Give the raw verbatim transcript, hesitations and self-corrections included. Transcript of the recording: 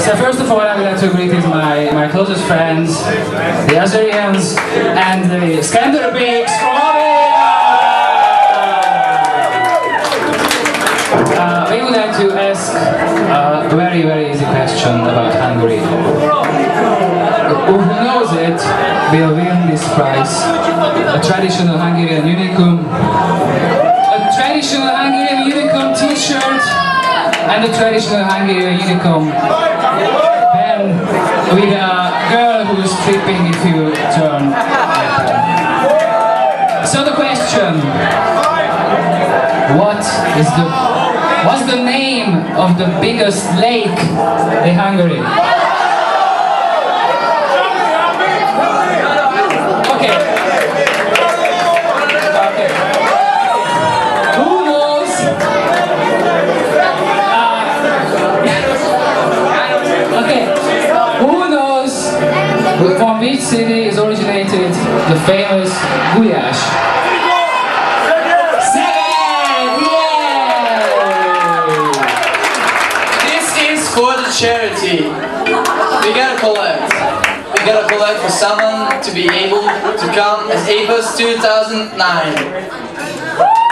So first of all, I would like to greet my, my closest friends, the Azerians and the Skanderbeeks from Albania! Uh, we would like to ask a very, very easy question about Hungary. Who knows it will win this prize. A traditional Hungarian unicum, a traditional Hungarian unicum t-shirt, and a traditional Hungarian unicum pen with a girl who is tripping if you turn. So the question, what is the what's the name of the biggest lake in Hungary? Okay. Okay. Who knows? Uh, okay. Who knows from which city is originated the famous gulyás? For the charity, we gotta collect. We gotta collect for someone to be able to come as A P U S two thousand nine.